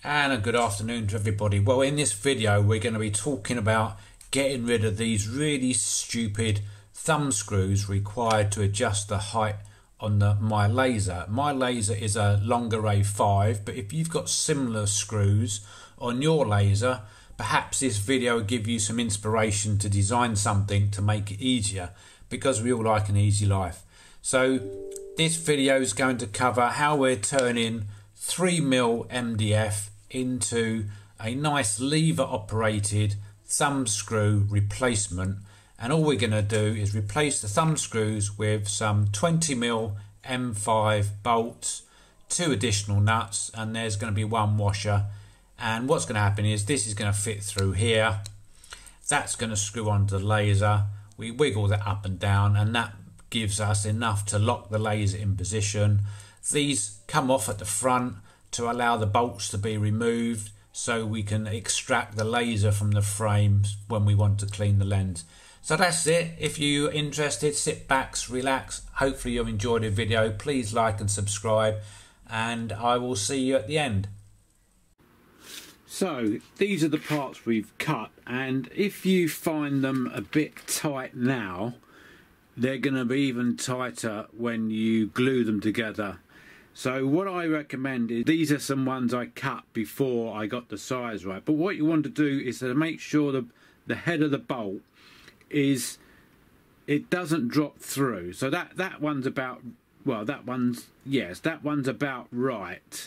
And a good afternoon to everybody. Well, in this video we're going to be talking about getting rid of these really stupid thumb screws required to adjust the height on my laser. My laser is a Longaray 5, but if you've got similar screws on your laser, perhaps this video will give you some inspiration to design something to make it easier, because we all like an easy life. So this video is going to cover how we're turning 3mm MDF into a nice lever operated thumb screw replacement, and all we're going to do is replace the thumb screws with some 20mm M5 bolts, 2 additional nuts, and there's going to be 1 washer. And what's going to happen is this is going to fit through here, that's going to screw onto the laser, we wiggle that up and down, and that gives us enough to lock the laser in position. These come off at the front to allow the bolts to be removed, so we can extract the laser from the frames when we want to clean the lens. So that's it. If you're interested, sit back, relax. Hopefully you've enjoyed the video. Please like and subscribe, and I will see you at the end. So these are the parts we've cut, and if you find them a bit tight now, they're going to be even tighter when you glue them together. So what I recommend is, these are some ones I cut before I got the size right, but what you want to do is to make sure the head of the bolt is, it doesn't drop through. So that one's about, well, that one's, yes, that one's about right.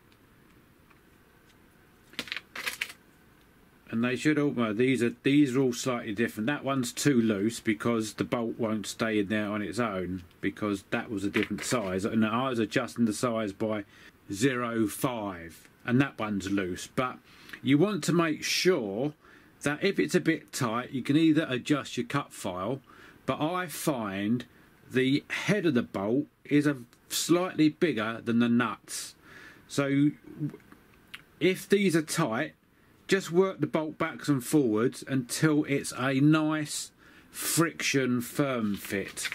And they should all, well, these are all slightly different. That one's too loose because the bolt won't stay in there on its own, because that was a different size, and I was adjusting the size by 0.5, and that one's loose. But you want to make sure that if it's a bit tight, you can either adjust your cut file, but I find the head of the bolt is slightly bigger than the nuts. So if these are tight, just work the bolt backwards and forwards until it's a nice friction firm fit,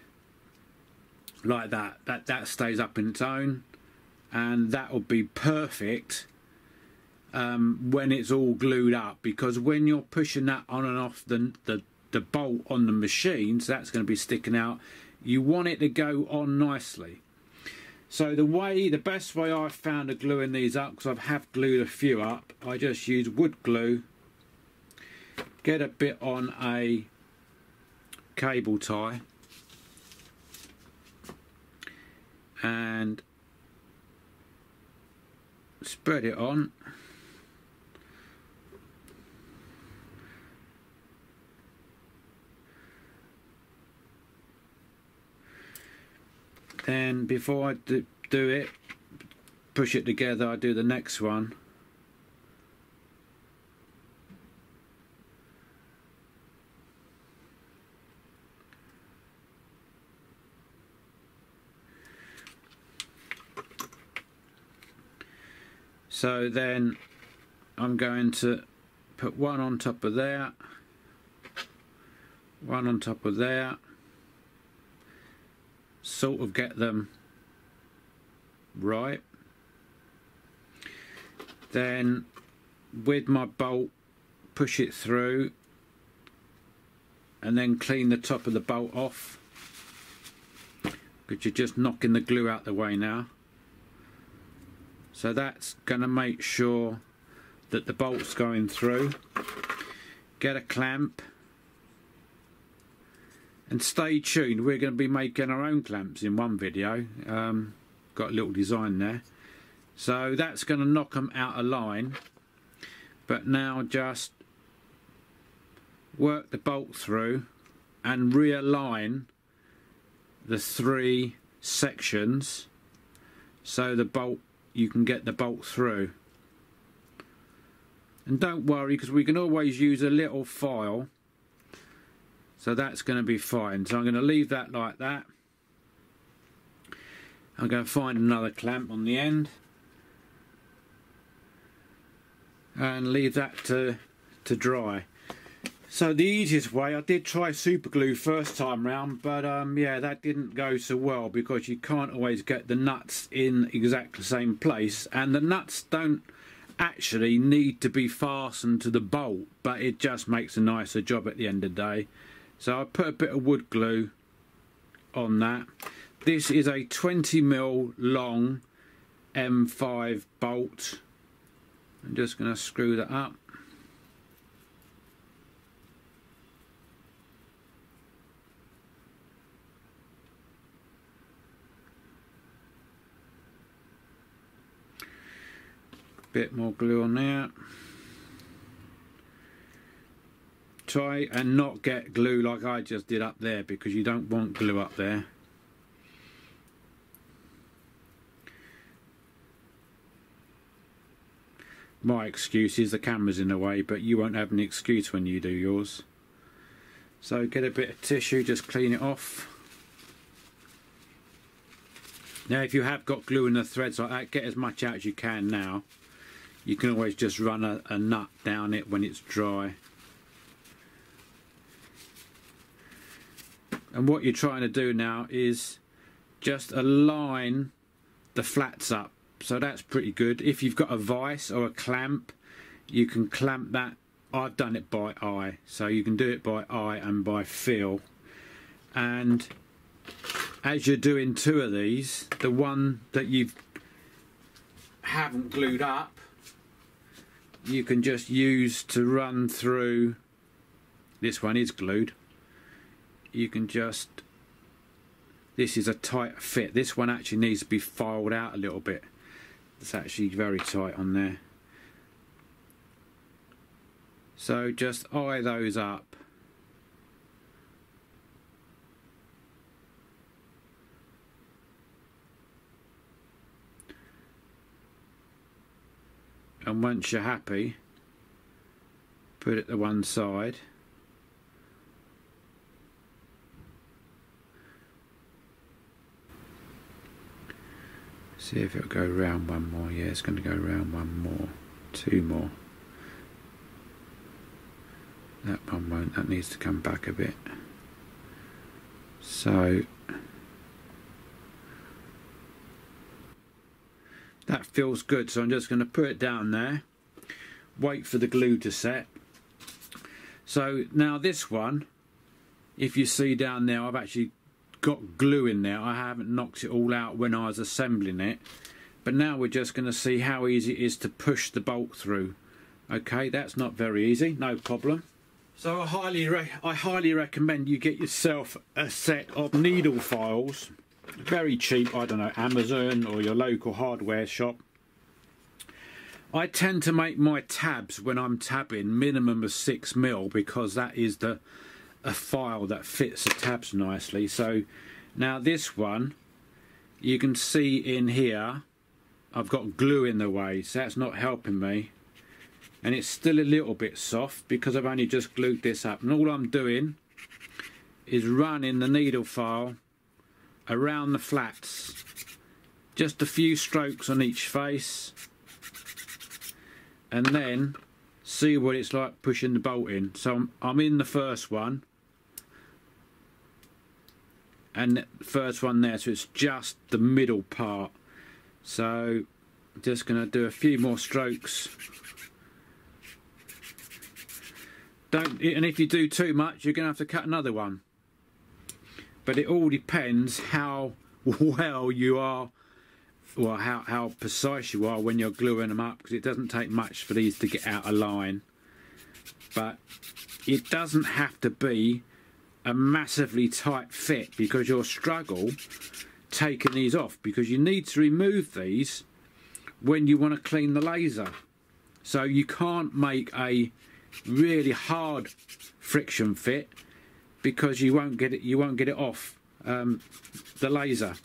like that. That stays up in its own, and that will be perfect when it's all glued up, because when you're pushing that on and off the bolt on the machine, so that's going to be sticking out, you want it to go on nicely. So the best way I've found of gluing these up, because I have glued a few up, I just use wood glue, get a bit on a cable tie, and spread it on. Then before I do it, push it together, I do the next one. So then I'm going to put one on top of there, one on top of there, sort of get them right. Then with my bolt, push it through, and then clean the top of the bolt off, because you're just knocking the glue out the way now. So that's going to make sure that the bolt's going through. Get a clamp, and stay tuned, we're going to be making our own clamps in one video. Got a little design there. So that's going to knock them out of line. But now just work the bolt through and realign the 3 sections, so you can get the bolt through. And don't worry, because we can always use a little file. So that's going to be fine. So I'm going to leave that like that. I'm going to find another clamp on the end and leave that to dry. So the easiest way, I did try super glue first time round, but yeah, that didn't go so well, because you can't always get the nuts in exactly the same place, and the nuts don't actually need to be fastened to the bolt, but it just makes a nicer job at the end of the day. So I put a bit of wood glue on that. This is a 20mm long M5 bolt. I'm just going to screw that up. Bit more glue on there. Try and not get glue like I just did up there, because you don't want glue up there. My excuse is the camera's in the way, but you won't have an excuse when you do yours. So get a bit of tissue, just clean it off. Now if you have got glue in the threads like that, get as much out as you can now. You can always just run a nut down it when it's dry. And what you're trying to do now is just align the flats up. So that's pretty good. If you've got a vise or a clamp, you can clamp that. I've done it by eye, so you can do it by eye and by feel. And as you're doing two of these, the one that you haven't glued up, you can just use to run through. This one is glued. You can just, this is a tight fit. This one actually needs to be filed out a little bit. It's actually very tight on there. So just eye those up. And once you're happy, put it to one side. See if it'll go round one more. Yeah, it's going to go round one more. Two more. That one won't. That needs to come back a bit. So that feels good, so I'm just going to put it down there, wait for the glue to set. So now this one, if you see down there, I've actually got glue in there. I haven't knocked it all out when I was assembling it, but now we're just going to see how easy it is to push the bolt through. Okay, that's not very easy, no problem. So I highly recommend you get yourself a set of needle files. Very cheap, I don't know, Amazon or your local hardware shop. I tend to make my tabs when I'm tabbing minimum of 6mm, because that is a file that fits the tabs nicely. So now this one, you can see in here I've got glue in the way, so that's not helping me, and it's still a little bit soft because I've only just glued this up, and all I'm doing is running the needle file around the flats, just a few strokes on each face, and then see what it's like pushing the bolt in. So I'm in the first one, and the first one there, so it's just the middle part. So I'm just going to do a few more strokes. And if you do too much, you're going to have to cut another one. But it all depends how well you are, well, how precise you are when you're gluing them up, because it doesn't take much for these to get out of line. But it doesn't have to be a massively tight fit, because you'll struggle taking these off, because you need to remove these when you want to clean the laser. So you can't make a really hard friction fit, because you won't get it off the laser.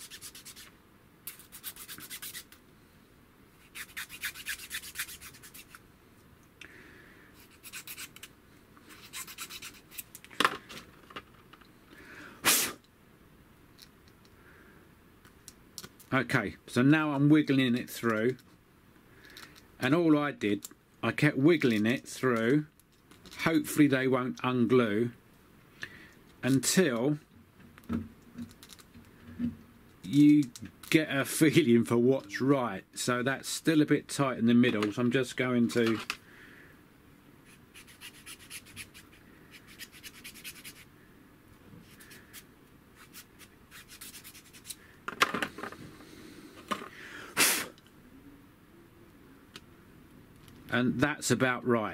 Okay, so now I'm wiggling it through, and all I did, I kept wiggling it through. Hopefully they won't unglue until you get a feeling for what's right. So that's still a bit tight in the middle, so I'm just going to and that's about right.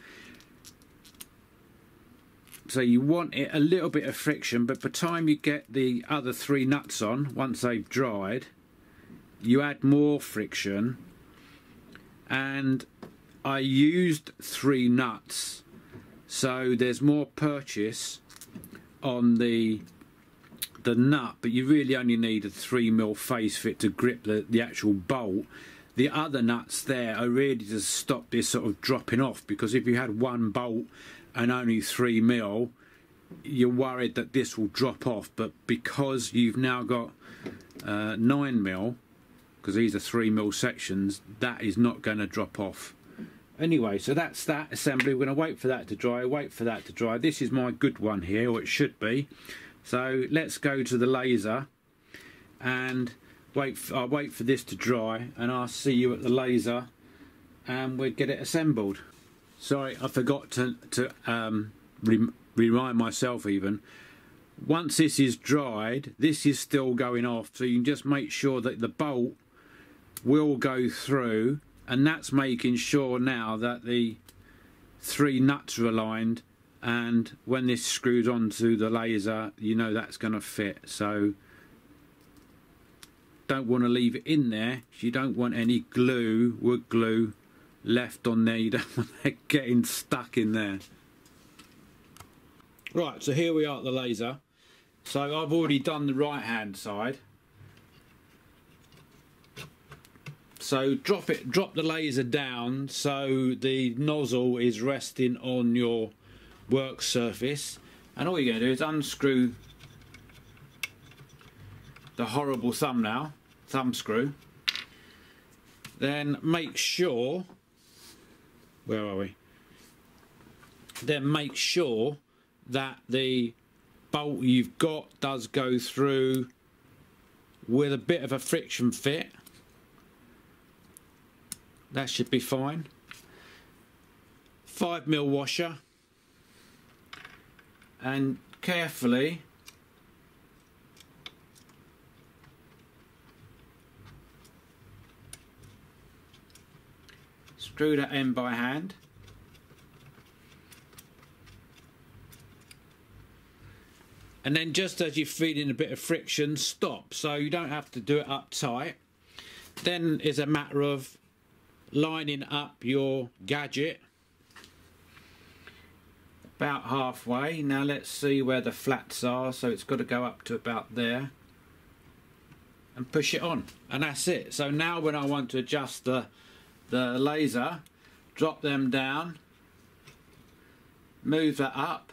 So you want it a little bit of friction, but by the time you get the other 3 nuts on, once they've dried, you add more friction. And I used 3 nuts, so there's more purchase on the nut, but you really only need a 3mm face fit to grip the actual bolt. The other nuts there are really to stop this sort of dropping off, because if you had 1 bolt and only 3mm, you're worried that this will drop off. But because you've now got 9mm, because these are 3mm sections, that is not going to drop off. Anyway, so that's that assembly. We're going to wait for that to dry, wait for that to dry. This is my good one here, or it should be. So let's go to the laser and I'll wait for this to dry, and I'll see you at the laser and we'll get it assembled. Sorry, I forgot to remind myself even. Once this is dried, this is still going off, so you can just make sure that the bolt will go through, and that's making sure now that the 3 nuts are aligned, and when this screws onto the laser, you know that's going to fit. So don't want to leave it in there. You don't want any glue, wood glue, left on there. You don't want that getting stuck in there. Right, so here we are at the laser. So I've already done the right hand side. So drop the laser down so the nozzle is resting on your work surface, and all you're going to do is unscrew the horrible thumb screw. Then make sure, where are we? Then make sure that the bolt you've got does go through with a bit of a friction fit. That should be fine. 5mm washer, and carefully screw that in by hand. And then just as you're feeling a bit of friction, stop, so you don't have to do it up tight. Then it's a matter of lining up your gadget about halfway. Now let's see where the flats are, so it's got to go up to about there, and push it on, and that's it. So now when I want to adjust the laser, drop them down, move that up,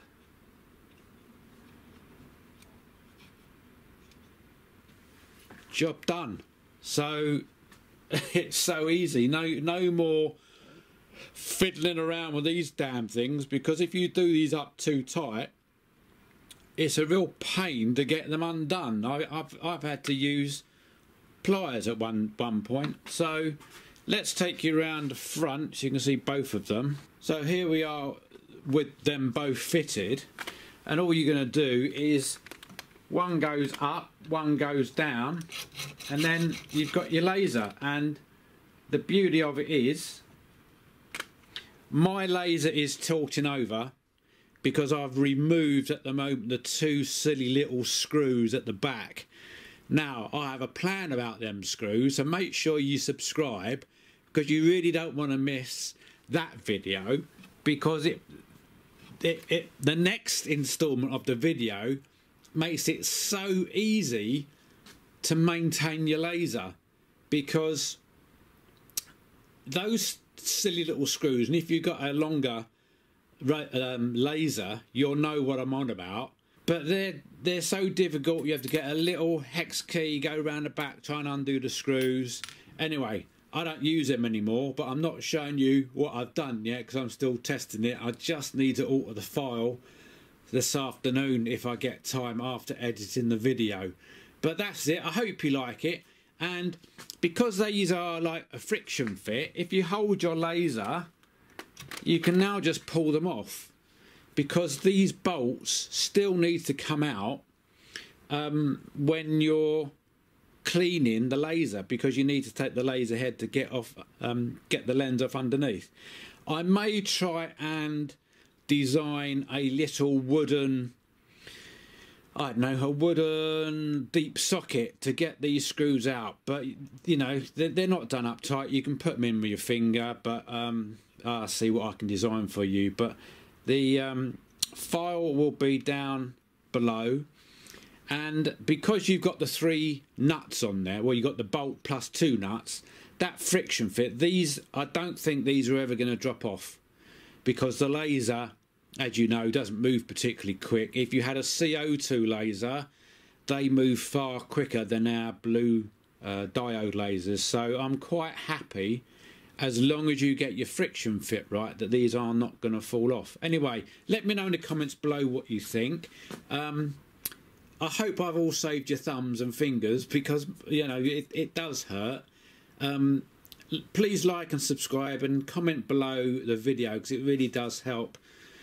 job done. So it's so easy. No more fiddling around with these damn things, because if you do these up too tight, it's a real pain to get them undone. I've had to use pliers at one point. So let's take you around the front so you can see both of them. So here we are with them both fitted, and all you're going to do is one goes up, one goes down, and then you've got your laser. And the beauty of it is, my laser is tilting over because I've removed at the moment the 2 silly little screws at the back. Now I have a plan about them screws, so make sure you subscribe, because you really don't want to miss that video, because the next instalment of the video makes it so easy to maintain your laser, because those silly little screws, and if you've got a longer laser, you'll know what I'm on about, but they're so difficult. You have to get a little hex key, go around the back, try and undo the screws. Anyway, I don't use them anymore, but I'm not showing you what I've done yet because I'm still testing it. I just need to alter the file this afternoon if I get time after editing the video. But that's it. I hope you like it. And because these are like a friction fit, if you hold your laser, you can now just pull them off, because these bolts still need to come out when you're cleaning the laser, because you need to take the laser head to get off, get the lens off underneath. I may try and design a little wooden, I don't know, a wooden deep socket to get these screws out, but you know, they're not done up tight. You can put them in with your finger, but I'll see what I can design for you. But the file will be down below, and because you've got the 3 nuts on there, well, you've got the bolt plus 2 nuts, that friction fit, these, I don't think these are ever going to drop off, because the laser, as you know, doesn't move particularly quick. If you had a CO2 laser, they move far quicker than our blue diode lasers. So I'm quite happy, as long as you get your friction fit right, that these are not going to fall off. Anyway, let me know in the comments below what you think. I hope I've all saved your thumbs and fingers, because you know it does hurt. Please like and subscribe and comment below the video, because it really does help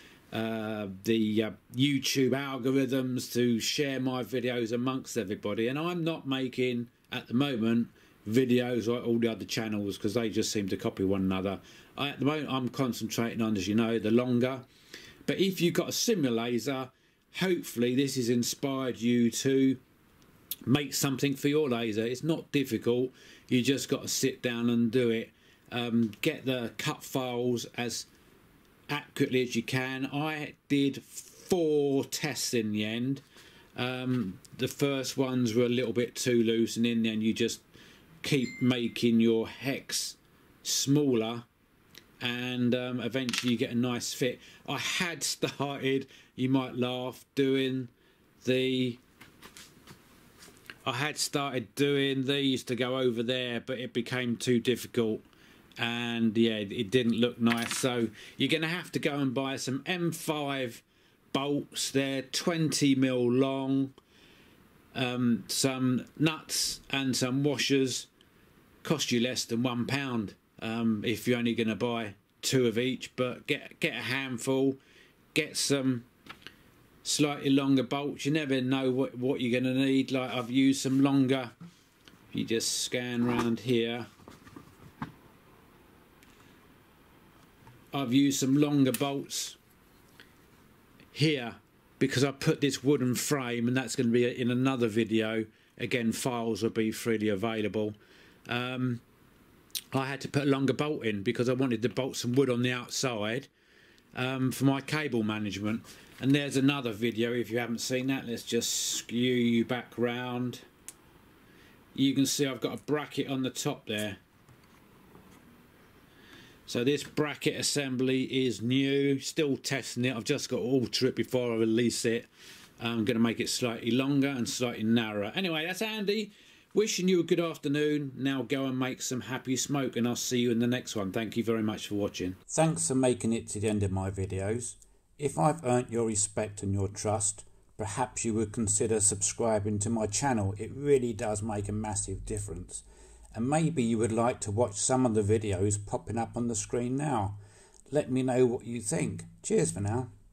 the YouTube algorithms to share my videos amongst everybody. And I'm not making at the moment videos like all the other channels, because they just seem to copy one another. At the moment I'm concentrating on, as you know, the longer. But if you've got a similar laser, hopefully this has inspired you to make something for your laser. It's not difficult, you just got to sit down and do it. Get the cut files as accurately as you can. I did 4 tests in the end. The first ones were a little bit too loose, and in the end you just keep making your hex smaller, and eventually you get a nice fit. I had started, you might laugh, doing the, I had started doing these to go over there, but it became too difficult, and yeah, it didn't look nice. So you're going to have to go and buy some M5 bolts. They're 20mm long, some nuts and some washers. Cost you less than £1 if you're only going to buy 2 of each. But get a handful, get some slightly longer bolts. You never know what you're going to need. Like, I've used some longer, if you just scan around here, I've used some longer bolts here, because I put this wooden frame, and that's going to be in another video. Again, files will be freely available. I had to put a longer bolt in because I wanted to bolt some wood on the outside for my cable management. And there's another video if you haven't seen that. Let's just skew you back round. You can see I've got a bracket on the top there. So this bracket assembly is new, still testing it. I've just got to alter it before I release it. I'm going to make it slightly longer and slightly narrower. Anyway, that's Andy. Wishing you a good afternoon. Now go and make some happy smoke, and I'll see you in the next one. Thank you very much for watching. Thanks for making it to the end of my videos. If I've earned your respect and your trust, perhaps you would consider subscribing to my channel. It really does make a massive difference. And maybe you would like to watch some of the videos popping up on the screen now. Let me know what you think. Cheers for now.